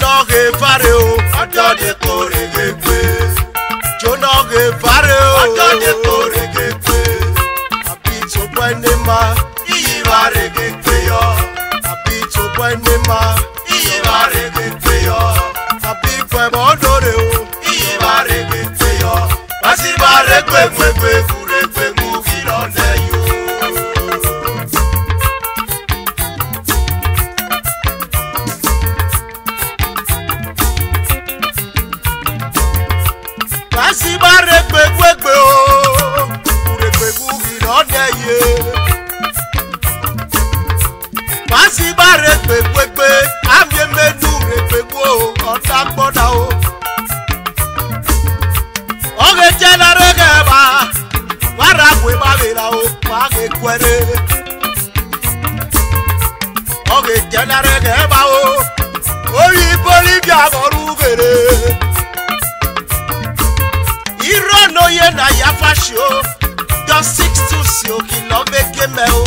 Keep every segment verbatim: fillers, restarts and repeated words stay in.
Jono ge fare o, ojo de kore ge pe. Jono ge fare o, ojo de kore ge pe. Abi to boy nema, iyi ware ge pe yo. Abi to boy nema, iyi ware ge pe yo. Abi kwe bodore o, iyi ware ge pe yo. Basi bare kwe kwe kwe kure kwe mu filone yo. Basi bare kwe kwe kwe o, kure kwe mu filone yo. Basi bare kwe kwe kwe, amye menu re kwe kwe o, ota kpoda o. Oge jena rege ba, wara kwe ba vela o, wage kwere. Oge jena rege ba o, oyi Bolivia goru gere. Iro no ye na ya fashi o, just Sixtus yo kilo meke me o.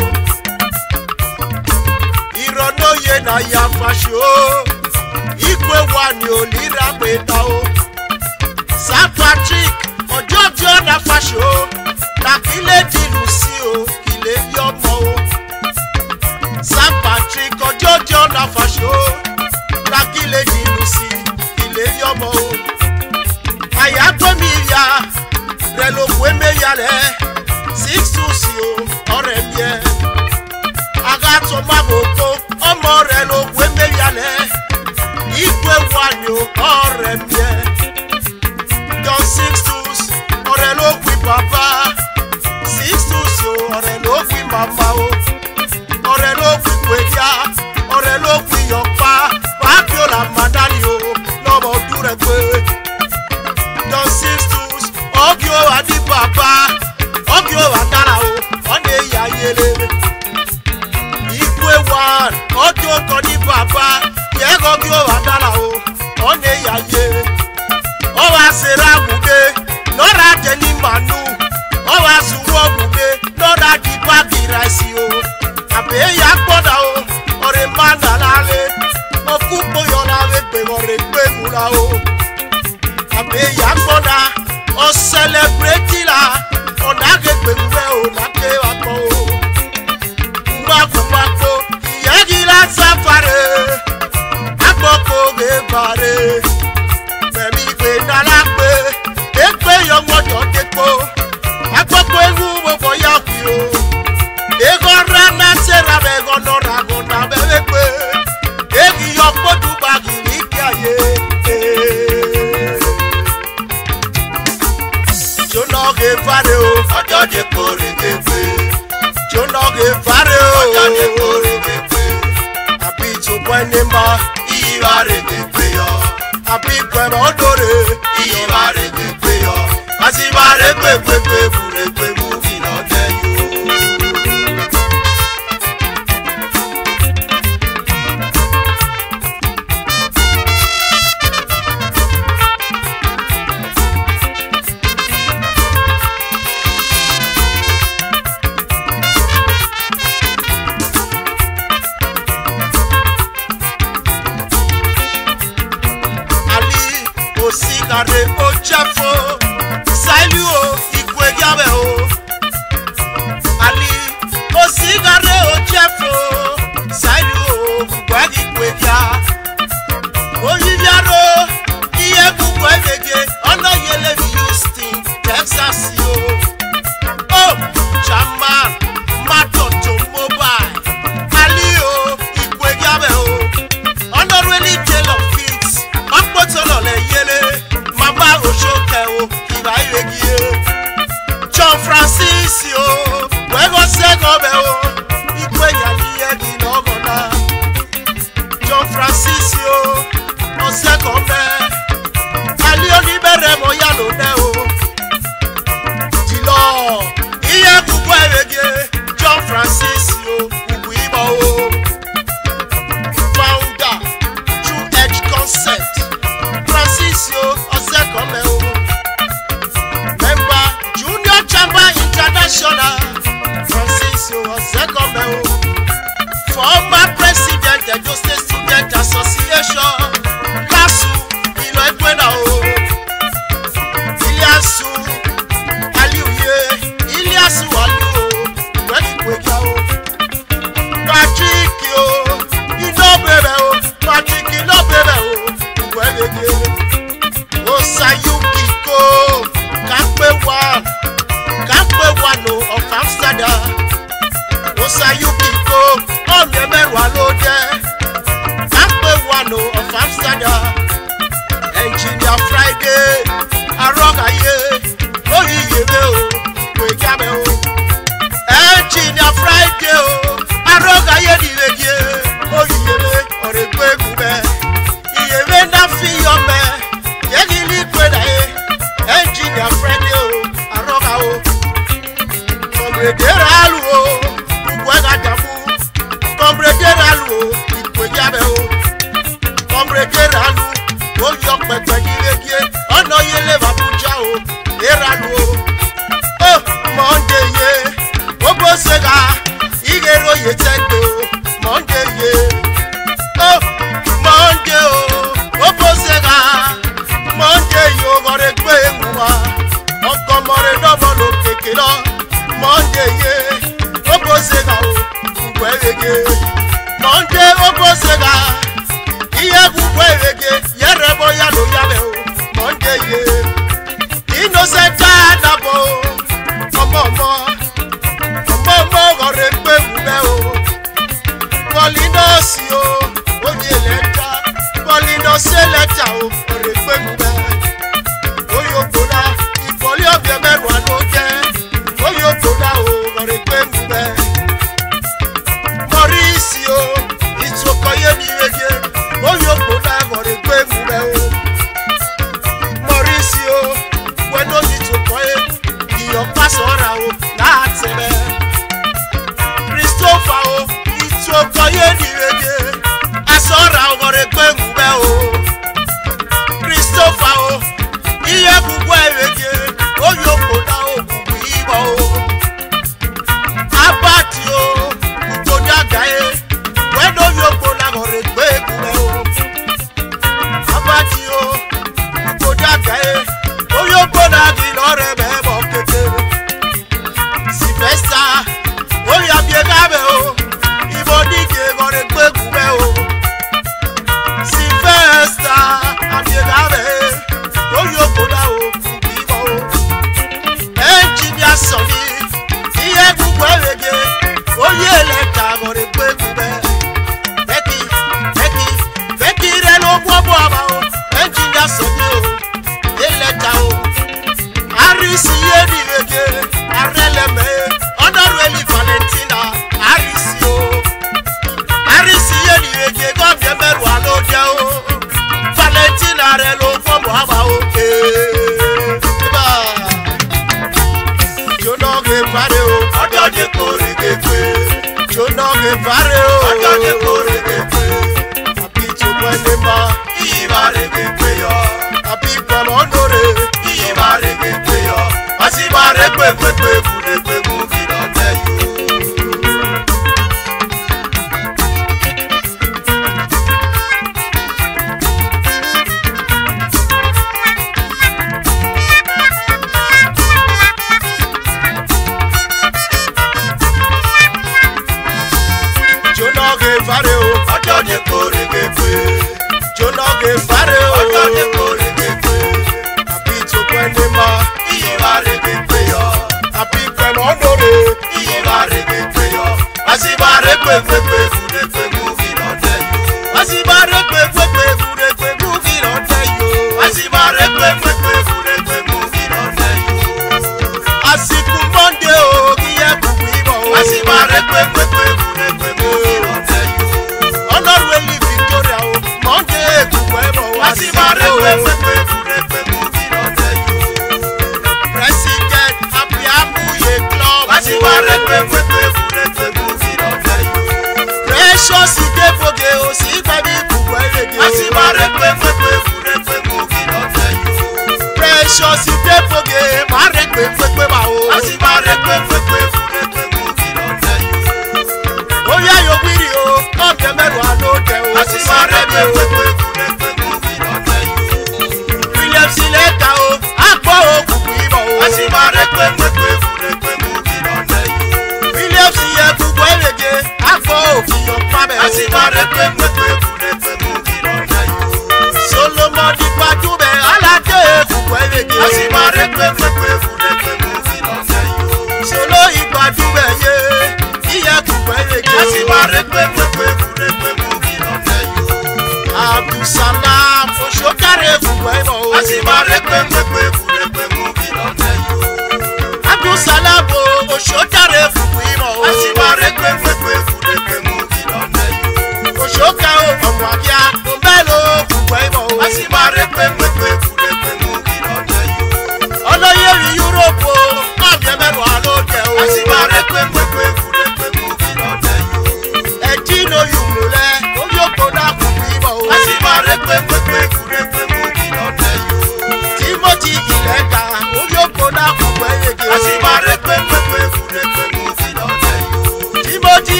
Iro no ye na ya fashi o, ikwe wani o lira peta o. Saint Patrick, Odiodio na fashi o, na kile di Lucy o, kile yomo o. Saint Patrick, Odiodio na fashi o, na kile di Lucy, kile yomo o. Aya tomi ya, relo kweme yale, Sixtus yo, ore mie. Agato magoko, omo relo kweme yale, ikwe wanyo, ore mie. John Sixtus, ore lo kwi papa. Sixtus yo, ore lo kwi mama o. Ore lo kwi kwedia, ore lo kwi yopa. Wapyo la madani o, lobo dure kwe. John Sixtus, ogyo adi papa. Ogyo wadara o, one ya yele. Ikwe wan, ogyo koni papa. Yego ogyo wadara o, one ya yele. Owa sera buge, nora jeni manu. Owa suwo buge, nora dipa kirasi o. Abe ya koda o, ore manda lale. Okupo yola wekbe ore kwe mula o. Abe ya koda, o celebrate la. Ona gekbe mwe o, nake wako o. Mwako mwako, yegi la safare. Akoko gebare. Nalakwe, ekwe yo mojo deko. Akoko egu bobo ya kuyo. Ego rana sera bego no rago na bebekwe. Egi yo podu bagi nikaye. Jono ge fare o, ojo de kore gefe. Jono ge fare o, ojo de kore gefe. Abi to boy nemba, iware gefe yo. Abi kwe bodore, iye bare kwe kwe yo. Asi bare kwe kwe kwe kure kwe muvi no de yo. Osigare ochafo, sailu o ikwe gabe o. Ali osigare ochafo, sailu o gwagi ikwe ga. Oyibiaro iye kukwe vege, ono yele Houston, Texas yo. Oh, Jaman, Matoto Mobile. Ali o ikwe gabe o. Ono really tell of kids, okpotolo le yele. Mama Oshoke o, kiba iwegie. John Francis yo, wego sego be o. Ikwe yali egi no gona. John Francis yo, eranu o yo pepe diregie ono yele babuja o eranu o oh Monday ye obosega igero ye tegbe o Monday ye oh Monday o obosega Monday yo gore gbe nwa ogomore domo lo kekero Monday ye obosega o gwege Monday obosega iye gwege yerebo ya lo yabe o Monday ye innocent adabo omo omo omo omo gore gbe nwe o Polinos yo oye leta Polinos leta o gore gbe nwe oyo goda ifoli obie meru anoje oyo goda o gore gbe nwe Mauricio itokoye ni wege oyo goda gore gbe nwe o Mauricio weno itokoye iyo pasora o na atebe Christopher o itokoye ni wege asora gore gbe nwe o Christopher o iye gbugbo ewege oyo goda o gbugbo ibo o Abati o gbogbo agaye weno yo goda gore gbe nwe o Abati o gbogbo agaye oyo goda gi lore be bo kekere Sylvester oya biegabe o ibo dike gore gbe nwe o Sylvester abiegabe oyo goda o ibo o engineer Sony iye gbugbo ewege oye leta gore gbe nwe Becky Becky Becky re lo bobo aba o engineer Sony o eleta o Arisi ye ni wege areleme honorable Valentina Arisi o Arisi ye ni wege gobie meru alode o Valentina re lo bobo aba o eh ba Jono ge pare o Odiodio kore ge pe Jono ge pare o Odiodio kore ge pe Abi to bone ma ibare ge pe yo Abi polonore ibare ge pe yo Asibare pe pe pe fure pe mu ki lo te yo Jono ge pare o Odiodio kore ge pe Jono ge pare o Odiodio kore ge pe Abi to bone ma ibare ge pe yo Abi polonore ibare ge pe yo Asibare pe pe pe fure pe mu ki lo te yo Asibare pe pe pe fure pe mu ki lo te yo Asibare pe pe pe fure pe mu ki lo te yo Asiku Monday o kiye bubu ibo o Asibare pe pe pe fure pe mu ki lo te yo Honorable Victoria o Monday bubu ibo o Asibare pe pe pe fure pe mu ki lo te yo President Abiamu ye club Asibare pe pe pe fure pe mu ki lo te yo Precious Uregbewhu o si baby bubu ewege Asibare pe pe pe fure pe mu ki lo te yo Precious Uregbewhu mare pe pe pe ba o Asibare pe pe pe fure pe mu ki lo te yo Oya yo wiri o obie meru alode o Asibare pe pe pe fure pe mu ki lo te yo William Sileta o agbo o gbugbo ibo o Asibare pe pe pe fure pe mu ki lo te yo William siye gbugbo ewege agbo o fi yo pabe Asibare pe pe pe